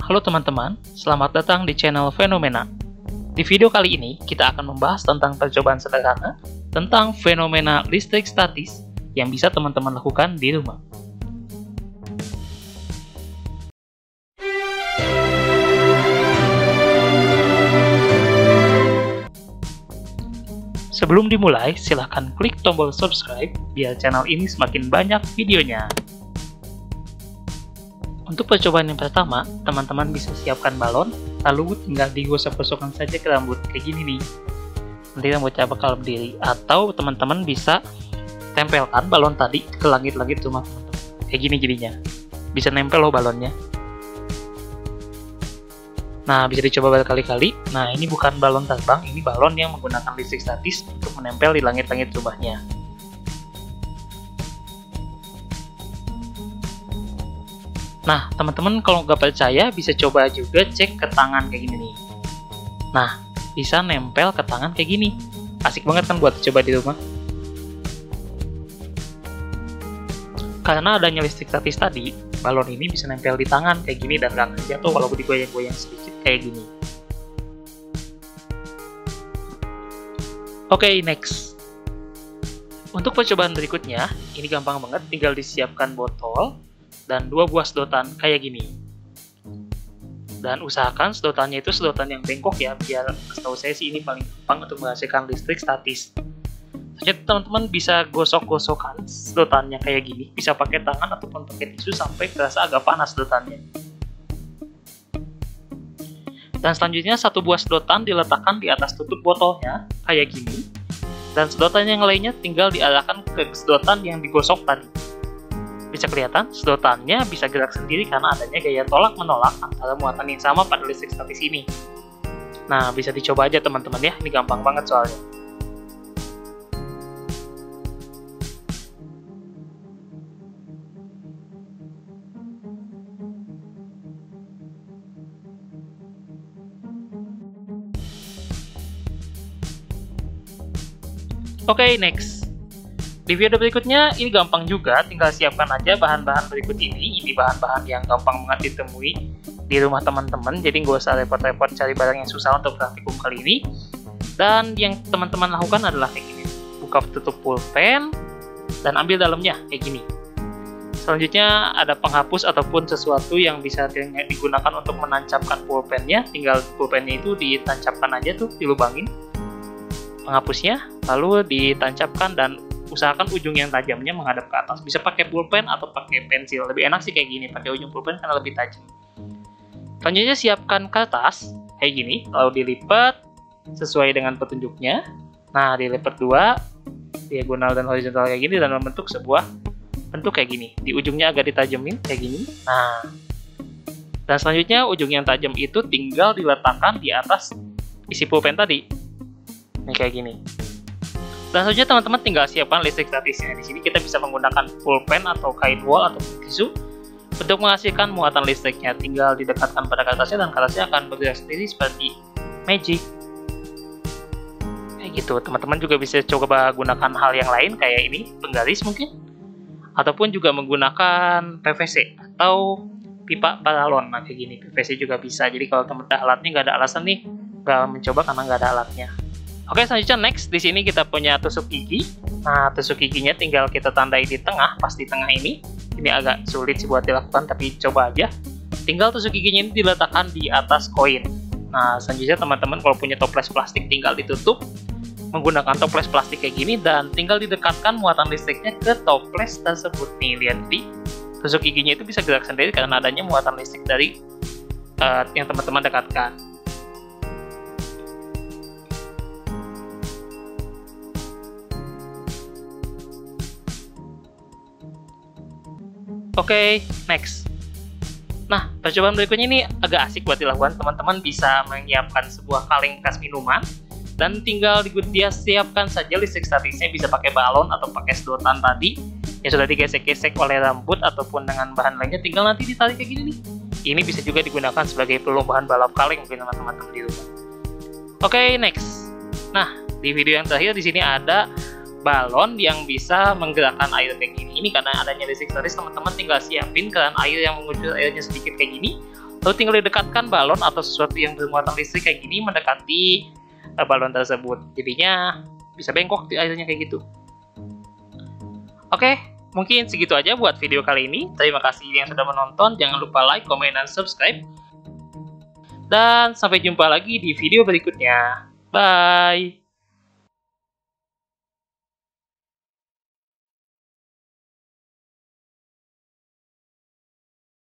Halo teman-teman, selamat datang di channel Fenomena. Di video kali ini, kita akan membahas tentang percobaan sederhana tentang fenomena listrik statis yang bisa teman-teman lakukan di rumah. Sebelum dimulai, silahkan klik tombol subscribe biar channel ini semakin banyak videonya. Untuk percobaan yang pertama, teman-teman bisa siapkan balon, lalu tinggal digosok-gosokkan saja ke rambut, kayak gini nih. Nanti rambutnya bakal berdiri. Atau teman-teman bisa tempelkan balon tadi ke langit-langit rumah teman-teman. Kayak gini jadinya. Bisa nempel loh balonnya. Nah, bisa dicoba berkali-kali. Nah, ini bukan balon terbang, ini balon yang menggunakan listrik statis untuk menempel di langit-langit rumahnya. Nah, teman-teman kalau nggak percaya bisa coba juga cek ke tangan kayak gini nih. Nah, bisa nempel ke tangan kayak gini. Asik banget kan buat coba di rumah. Karena adanya listrik statis tadi, balon ini bisa nempel di tangan kayak gini dan nggak akan jatuh kalau digoyang-goyang sedikit kayak gini. Oke, next. Untuk percobaan berikutnya, ini gampang banget, tinggal disiapkan botol dan 2 buah sedotan kayak gini. Dan usahakan sedotannya itu sedotan yang bengkok ya, biar setahu saya sih ini paling gampang untuk menghasilkan listrik statis. Jadi teman-teman bisa gosok-gosokkan sedotannya kayak gini, bisa pakai tangan ataupun pakai tisu sampai terasa agak panas sedotannya. Dan selanjutnya 1 buah sedotan diletakkan di atas tutup botolnya kayak gini. Dan sedotan yang lainnya tinggal diarahkan ke sedotan yang digosok tadi. Bisa kelihatan, sedotannya bisa gerak sendiri karena adanya gaya tolak-menolak antara muatan yang sama pada listrik statis ini. Nah, bisa dicoba aja teman-teman ya, ini gampang banget soalnya. Oke, next. Di video berikutnya, ini gampang juga, tinggal siapkan aja bahan-bahan berikut ini. Ini bahan-bahan yang gampang banget ditemui di rumah teman-teman, jadi nggak usah repot-repot cari barang yang susah untuk praktikum kali ini. Dan yang teman-teman lakukan adalah kayak gini. Buka tutup pulpen, dan ambil dalamnya, kayak gini. Selanjutnya, ada penghapus ataupun sesuatu yang bisa digunakan untuk menancapkan pulpennya. Tinggal pulpennya itu ditancapkan aja tuh, dilubangin penghapusnya, lalu ditancapkan dan usahakan ujung yang tajamnya menghadap ke atas. Bisa pakai pulpen atau pakai pensil. Lebih enak sih kayak gini, pakai ujung pulpen karena lebih tajam. Selanjutnya siapkan kertas kayak gini, lalu dilipat sesuai dengan petunjuknya. Nah, dilipat 2, diagonal dan horizontal kayak gini dan membentuk sebuah bentuk kayak gini. Di ujungnya agak ditajemin kayak gini. Nah, dan selanjutnya ujung yang tajam itu tinggal diletakkan di atas isi pulpen tadi. Ini kayak gini. Dan selanjutnya teman-teman tinggal siapkan listrik statisnya. Di sini kita bisa menggunakan pulpen atau kain wol atau tisu untuk menghasilkan muatan listriknya. Tinggal didekatkan pada kertasnya dan kertasnya akan bergerak sendiri seperti magic. Kayak gitu. Teman-teman juga bisa coba gunakan hal yang lain kayak ini, penggaris mungkin, ataupun juga menggunakan PVC atau pipa balon. Nah, kayak gini PVC juga bisa. Jadi kalau teman-teman alatnya nggak ada alasan nih nggak mencoba karena nggak ada alatnya. Oke, selanjutnya next, di sini kita punya tusuk gigi. Nah, tusuk giginya tinggal kita tandai di tengah, pas di tengah ini. Ini agak sulit sih buat dilakukan, tapi coba aja. Tinggal tusuk giginya ini diletakkan di atas koin. Nah, selanjutnya teman-teman kalau punya toples plastik tinggal ditutup menggunakan toples plastik kayak gini dan tinggal didekatkan muatan listriknya ke toples tersebut. Nih, lihat di tusuk giginya itu bisa gerak sendiri karena adanya muatan listrik dari yang teman-teman dekatkan. Oke, next. Nah, percobaan berikutnya ini agak asik buat dilakukan. Teman-teman bisa menyiapkan sebuah kaleng bekas minuman dan tinggal dia siapkan saja listrik statisnya, bisa pakai balon atau pakai sedotan tadi yang sudah digesek-gesek oleh rambut ataupun dengan bahan lainnya, tinggal nanti ditarik kayak gini nih. Ini bisa juga digunakan sebagai perlombaan balap kaleng mungkin teman-teman di rumah. Oke, next. Nah, di video yang terakhir di sini ada balon yang bisa menggerakkan air kayak gini. Ini karena adanya listrik statis, teman-teman tinggal siapin keran air yang mengucur airnya sedikit kayak gini, Lalu tinggal didekatkan balon atau sesuatu yang bermuatan listrik kayak gini mendekati balon tersebut. Jadinya bisa bengkok di akhirnya kayak gitu. Oke, mungkin segitu aja buat video kali ini. Terima kasih yang sudah menonton. Jangan lupa like, komen, dan subscribe. Dan sampai jumpa lagi di video berikutnya. Bye!